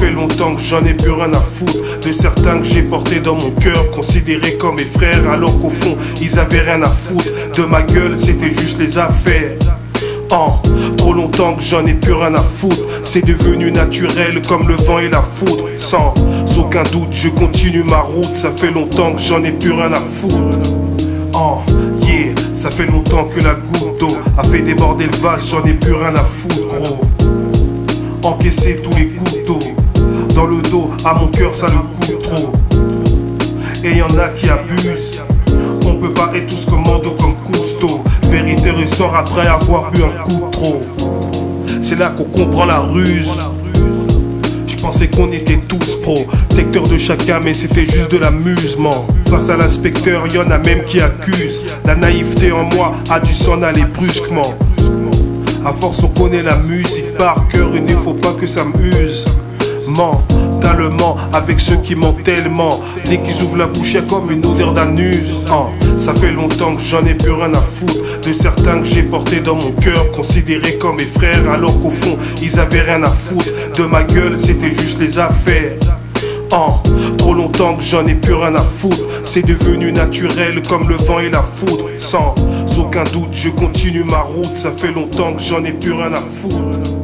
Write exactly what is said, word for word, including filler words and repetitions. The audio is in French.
fait longtemps que j'en ai plus rien à foutre de certains que j'ai portés dans mon cœur, considérés comme mes frères, alors qu'au fond ils avaient rien à foutre de ma gueule, c'était juste les affaires. Oh, trop longtemps que j'en ai plus rien à foutre, c'est devenu naturel comme le vent et la foudre. Sans aucun doute, je continue ma route, ça fait longtemps que j'en ai plus rien à foutre. Oh, yeah, ça fait longtemps que la goutte d'eau a fait déborder le vase, j'en ai plus rien à foutre, gros. Encaisser tous les couteaux dans le dos, à mon cœur ça le coûte trop. Et y'en a qui abusent, on peut pas être tous commando comme Cousteau. Vérité ressort après avoir bu un coup de trop. C'est là qu'on comprend la ruse. Je pensais qu'on était tous pros, protecteurs de chacun, mais c'était juste de l'amusement. Face à l'inspecteur, y'en a même qui accusent. La naïveté en moi a dû s'en aller brusquement. À force on connaît la musique par cœur, il ne faut pas que ça m'use. Mentalement, avec ceux qui mentent tellement, dès qu'ils ouvrent la bouche y'a comme une odeur d'anus. Oh, ça fait longtemps que j'en ai plus rien à foutre de certains que j'ai portés dans mon cœur, considérés comme mes frères, alors qu'au fond ils avaient rien à foutre de ma gueule, c'était juste les affaires. Oh, trop longtemps que j'en ai plus rien à foutre, c'est devenu naturel comme le vent et la foudre. Sans aucun doute, je continue ma route, ça fait longtemps que j'en ai plus rien à foutre.